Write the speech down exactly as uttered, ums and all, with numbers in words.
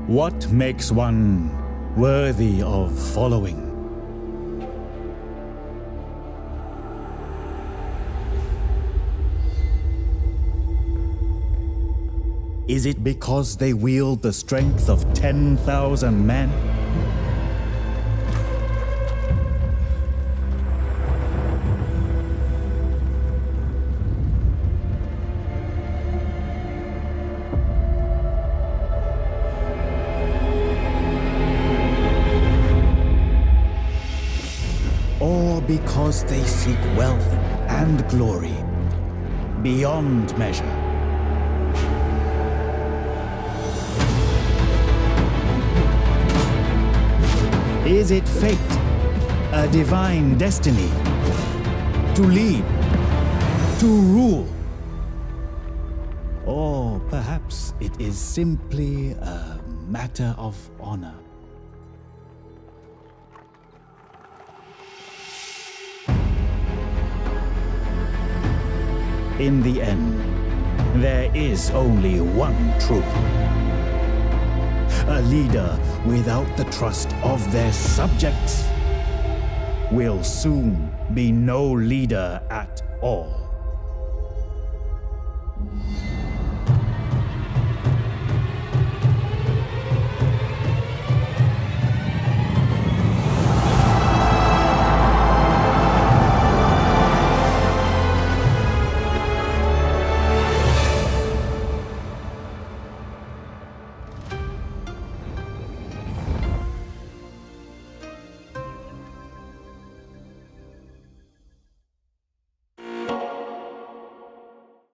What makes one worthy of following? Is it because they wield the strength of ten thousand men? Or because they seek wealth and glory beyond measure? Is it fate, a divine destiny, to lead, to rule? Or perhaps it is simply a matter of honor? In the end, there is only one truth. A leader without the trust of their subjects will soon be no leader at all.